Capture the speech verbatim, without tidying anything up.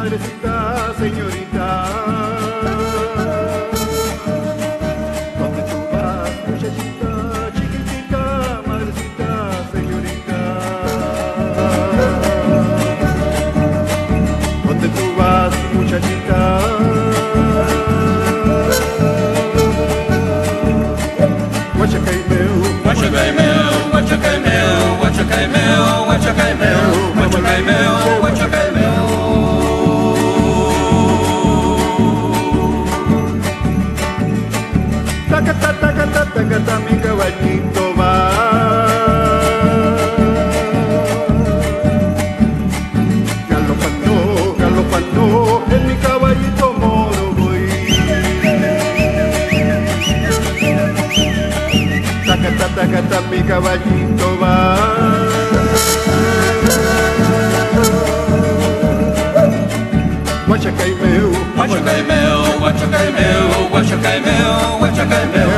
madrecita, señorita. ¿Dónde tú vas, muchachita, chiquitita, madrecita, señorita? ¿Dónde tú vas, muchachita? Huachacaimeu, Huachacaimeu, Huachacaimeu, Huachacaimeu, Huachacaimeu, Huachacaimeu, Huachacaimeu. Tacata, tacata, tacata, mi caballito va. Galopando, galopando, en mi caballito moro voy. Tacata, tacata, mi caballito va. Huachacaimeu, Huachacaimeu, Huachacaimeu, Huachacaimeu, Huachacaimeu.